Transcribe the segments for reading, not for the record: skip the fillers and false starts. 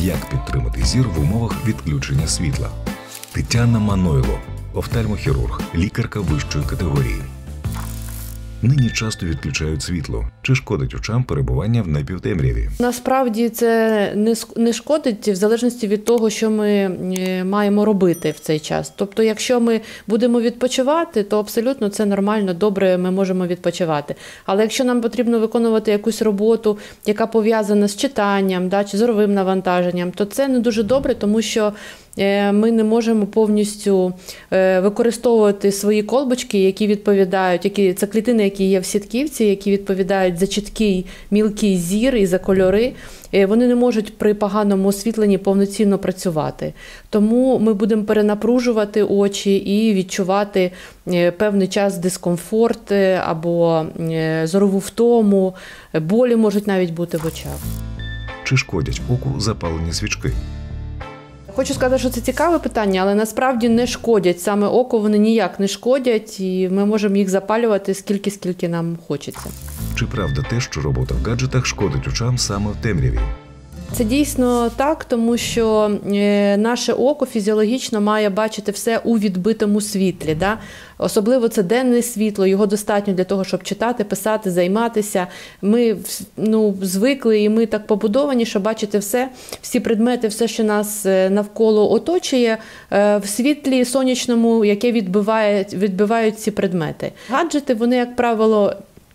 Як підтримати зір в умовах відключення світла? Тетяна Манойло, офтальмохірург, лікарка вищої категорії. Нині часто відключають світло. Чи шкодить очам перебування в напівтемряві? Насправді це не шкодить в залежності від того, що ми маємо робити в цей час. Тобто, якщо ми будемо відпочивати, то абсолютно це нормально, добре, ми можемо відпочивати. Але якщо нам потрібно виконувати якусь роботу, яка пов'язана з читанням, чи зоровим навантаженням, то це не дуже добре, тому що ми не можемо повністю використовувати свої колбочки, які відповідають, це клітини, які є в сітківці, які відповідають за чіткий, мілкий зір і за кольори. Вони не можуть при поганому освітленні повноцінно працювати. Тому ми будемо перенапружувати очі і відчувати певний час дискомфорт або зорову втому, болі можуть навіть бути в очах. Чи шкодять оку запалені свічки? Хочу сказати, що це цікаве питання, але насправді не шкодять. Саме око вони ніяк не шкодять, і ми можемо їх запалювати скільки нам хочеться. Чи правда те, що робота в гаджетах шкодить очам саме в темряві? Це дійсно так, тому що наше око фізіологічно має бачити все у відбитому світлі. Особливо це денне світло, його достатньо для того, щоб читати, писати, займатися. Ми звикли і ми так побудовані, що бачити всі предмети, все, що нас навколо оточує, в світлі сонячному, яке відбивають ці предмети. Гаджети, вони, як правило,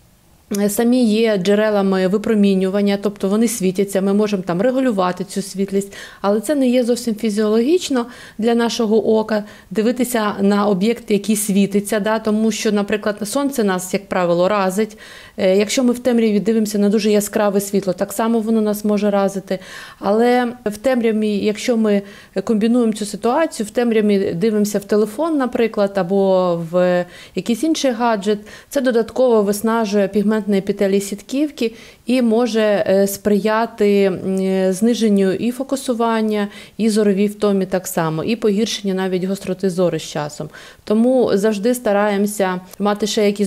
самі є джерелами випромінювання, тобто вони світяться, ми можемо там регулювати цю світлість, але це не є зовсім фізіологічно для нашого ока дивитися на об'єкт, який світиться, тому що, наприклад, сонце нас, як правило, разить. Якщо ми в темряві дивимося на дуже яскраве світло, так само воно нас може разити. Але в темряві, якщо ми комбінуємо цю ситуацію, в темряві дивимося в телефон, наприклад, або в якийсь інший гаджет, це додатково виснажує пігментний епітелій сітківки і може сприяти зниженню і фокусування, і зоровій втомі так само, і погіршенню навіть гостроти зору з часом. Тому завжди стараємося мати ще якийсь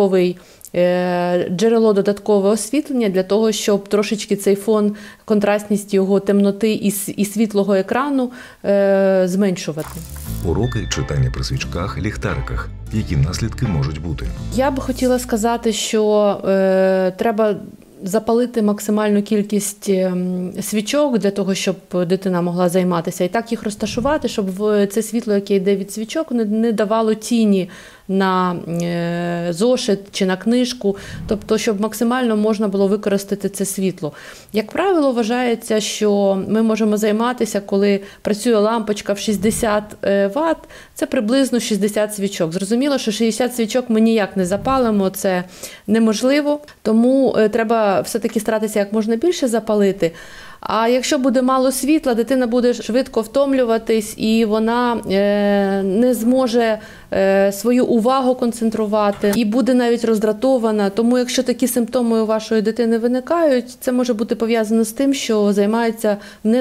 джерело додаткового освітлення для того, щоб трошечки цей фон, контрастність його темноти і світлого екрану зменшувати. Уроки читання при свічках, ліхтариках. Які наслідки можуть бути? Я би хотіла сказати, що треба запалити максимальну кількість свічок для того, щоб дитина могла займатися. І так їх розташувати, щоб це світло, яке йде від свічок, не давало тіні на зошит чи на книжку, тобто, щоб максимально можна було використати це світло. Як правило, вважається, що ми можемо займатися, коли працює лампочка в 60 Вт, це приблизно 60 свічок. Зрозуміло, що 60 свічок ми ніяк не запалимо, це неможливо, тому треба все-таки старатися як можна більше запалити. А якщо буде мало світла, дитина буде швидко втомлюватись і вона не зможе свою увагу концентрувати і буде навіть роздратована. Тому якщо такі симптоми у вашої дитини виникають, це може бути пов'язано з тим, що займається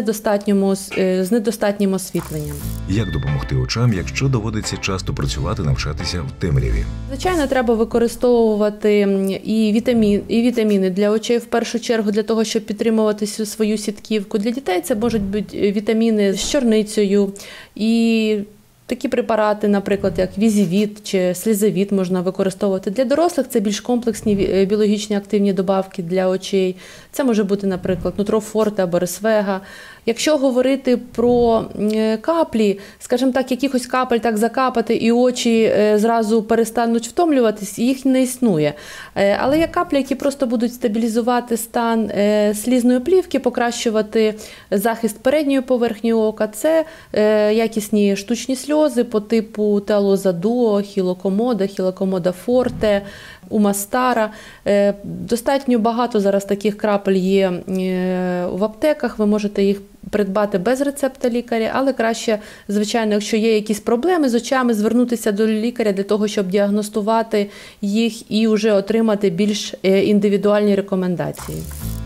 з недостатнім освітленням. Як допомогти очам, якщо доводиться часто працювати, навчатися в темряві? Звичайно, треба використовувати і вітаміни для очей в першу чергу, для того, щоб підтримувати свою сітківку. Для дітей це можуть бути вітаміни з чорницею і такі препарати, наприклад, як візівіт чи слізовіт можна використовувати. Для дорослих це більш комплексні біологічні активні добавки для очей. Це може бути, наприклад, Нутрофорте або Ресвега. Якщо говорити про каплі, скажімо так, якихось капель так закапати і очі зразу перестануть втомлюватись, їх не існує. Але є каплі, які просто будуть стабілізувати стан слізної плівки, покращувати захист передньої поверхні ока. Це якісні штучні сльози по типу Телозадуо, Хілокомода Форте, Умастара. Достатньо багато зараз таких крапель є в аптеках, ви можете їх придбати без рецепта лікаря, але краще, звичайно, якщо є якісь проблеми з очами, звернутися до лікаря для того, щоб діагностувати їх і вже отримати більш індивідуальні рекомендації.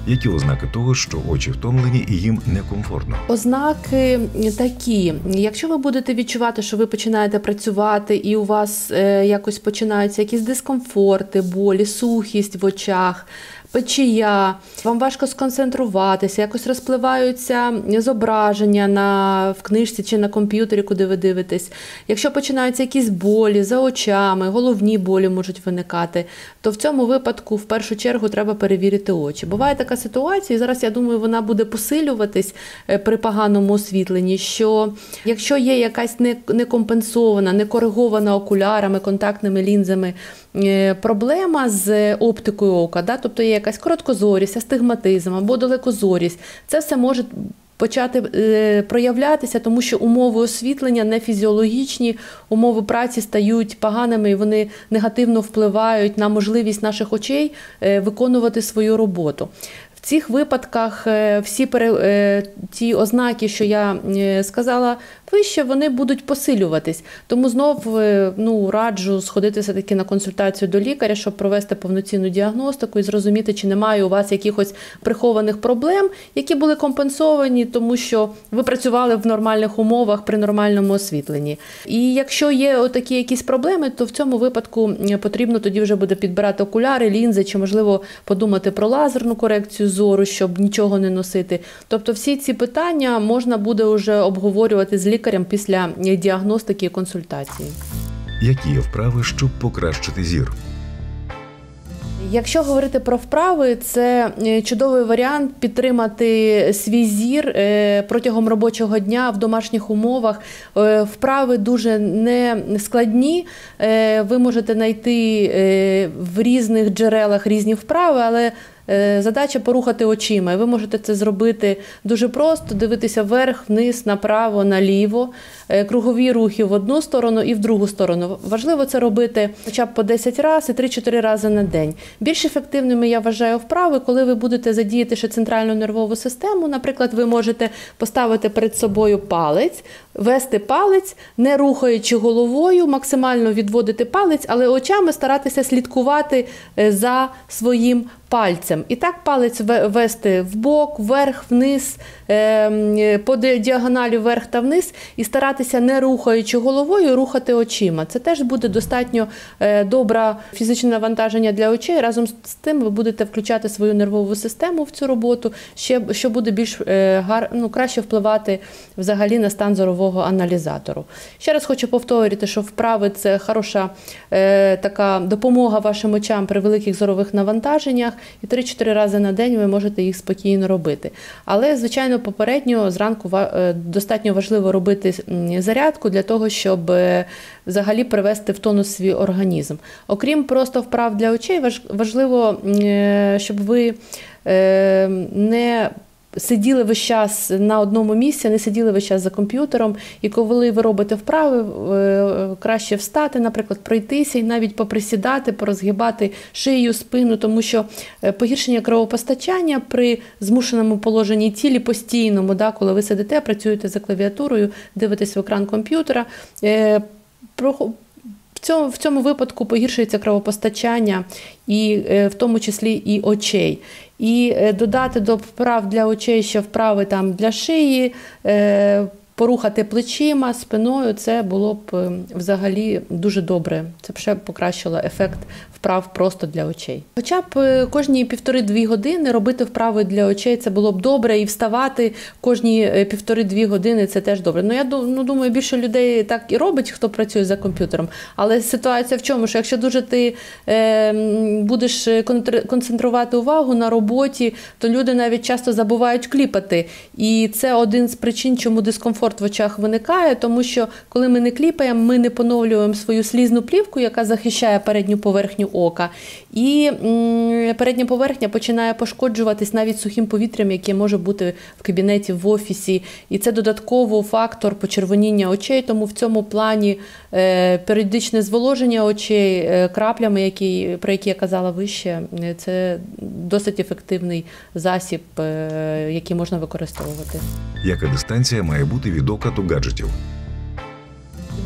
Які ознаки того, що очі втомлені і їм некомфортно? Ознаки такі. Якщо ви будете відчувати, що ви починаєте працювати і у вас якось починаються якісь дискомфорти, болі, сухість в очах, печія, вам важко сконцентруватися, якось розпливаються зображення в книжці чи на комп'ютері, куди ви дивитесь. Якщо починаються якісь болі за очами, головні болі можуть виникати, то в цьому випадку в першу чергу треба перевірити очі. Буває така ситуація, і зараз, я думаю, вона буде посилюватись при поганому освітленні, що якщо є якась некомпенсована, некоригована окулярами, контактними лінзами проблема з оптикою ока, тобто є якась короткозорість, астигматизм або далекозорість, це все може почати проявлятися, тому що умови освітлення не фізіологічні, умови праці стають поганими і вони негативно впливають на можливість наших очей виконувати свою роботу. В цих випадках всі ті ознаки, що я сказала вище, вони будуть посилюватись. Тому знов раджу сходити все-таки на консультацію до лікаря, щоб провести повноцінну діагностику і зрозуміти, чи немає у вас якихось прихованих проблем, які були компенсовані, тому що ви працювали в нормальних умовах при нормальному освітленні. І якщо є такі якісь проблеми, то в цьому випадку потрібно тоді вже буде підбирати окуляри, лінзи, чи, можливо, подумати про лазерну корекцію зору, щоб нічого не носити. Тобто всі ці питання можна буде вже обговорювати з лікарем після діагностики і консультації. Які є вправи, щоб покращити зір? Якщо говорити про вправи, це чудовий варіант підтримати свій зір протягом робочого дня в домашніх умовах. Вправи дуже не складні, ви можете знайти в різних джерелах різні вправи, але задача порухати очима. Ви можете це зробити дуже просто, дивитися вверх, вниз, направо, наліво, кругові рухи в одну сторону і в другу сторону. Важливо це робити хоча б по 10 разів і 3-4 рази на день. Більш ефективними я вважаю вправи, коли ви будете задіяти ще центральну нервову систему. Наприклад, ви можете поставити перед собою палець, вести палець, не рухаючи головою, максимально відводити палець, але очами старатися слідкувати за своїм пальцем. І так палець вести вбок, вверх, вниз, по діагоналі вверх та вниз і старатися, не рухаючи головою, рухати очима. Це теж буде достатньо добре фізичне навантаження для очей. Разом з тим ви будете включати свою нервову систему в цю роботу, що буде більш краще впливати взагалі на стан зорового аналізатору. Ще раз хочу повторити, що вправи – це хороша така допомога вашим очам при великих зорових навантаженнях, і 3-4 рази на день ви можете їх спокійно робити. Але, звичайно, попередньо зранку достатньо важливо робити зарядку для того, щоб взагалі привести в тонус свій організм. Окрім просто вправ для очей, важливо, щоб ви не сиділи весь час на одному місці, не сиділи весь час за комп'ютером. І коли ви робите вправи, краще встати, наприклад, пройтися і навіть поприсідати, порозгибати шию, спину, тому що погіршення кровопостачання при змушеному положенні тілі постійному, коли ви сидите, працюєте за клавіатурою, дивитесь в екран комп'ютера, в цьому випадку погіршується кровопостачання, і в тому числі і очей. І додати до вправ для очей ще вправи для шиї, порухати плечима, спиною, це було б взагалі дуже добре. Це б ще покращило ефект вправ просто для очей. Хоча б кожні 1,5-2 години робити вправи для очей, це було б добре, і вставати кожні 1,5-2 години, це теж добре. Я думаю, більше людей так і робить, хто працює за комп'ютером. Але ситуація в чому? Що якщо дуже ти будеш концентрувати увагу на роботі, то люди навіть часто забувають кліпати. І це один з причин, чому дискомфорт в очах виникає, тому що коли ми не кліпаємо, ми не поновлюємо свою слізну плівку, яка захищає передню поверхню ока. І передня поверхня починає пошкоджуватись навіть сухим повітрям, яке може бути в кабінеті, в офісі. І це додатковий фактор почервоніння очей, тому в цьому плані періодичне зволоження очей краплями, про які я казала вище, це досить ефективний засіб, який можна використовувати. Яка дистанція має бути від ока до гаджетів?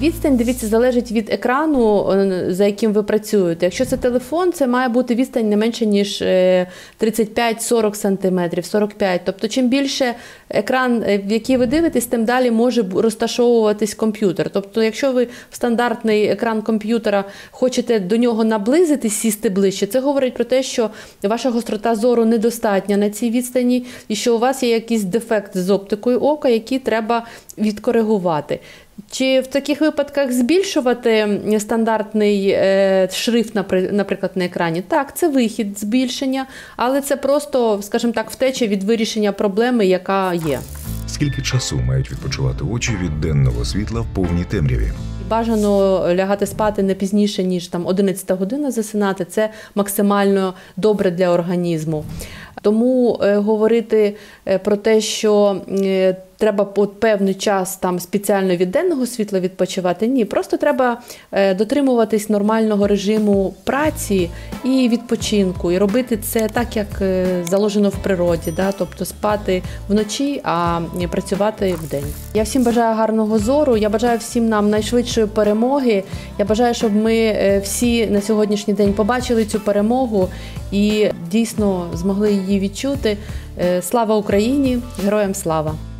Відстань, дивіться, залежить від екрану, за яким ви працюєте. Якщо це телефон, це має бути відстань не менше, ніж 35-40 см, 45. Тобто, чим більше екран, в який ви дивитесь, тим далі може розташовуватись комп'ютер. Тобто, якщо ви в стандартний екран комп'ютера хочете до нього наблизитись, сісти ближче, це говорить про те, що ваша гострота зору недостатня на цій відстані і що у вас є якийсь дефект з оптикою ока, який треба відкоригувати. Чи в таких випадках збільшувати стандартний шрифт, наприклад, на екрані? Так, це вихід збільшення, але це просто, скажімо так, втеча від вирішення проблеми, яка є. Скільки часу мають відпочивати очі від денного світла в повній темряві? Бажано лягати спати не пізніше, ніж 11 година засинати. Це максимально добре для організму. Тому говорити про те, що треба певний час спеціально від денного світла відпочивати, ні. Просто треба дотримуватись нормального режиму праці і відпочинку. І робити це так, як заложено в природі. Тобто спати вночі, а працювати вдень. Я всім бажаю гарного зору, я бажаю всім нам найшвидшої перемоги. Я бажаю, щоб ми всі на сьогоднішній день побачили цю перемогу і дійсно змогли її відчути. Слава Україні! Героям слава!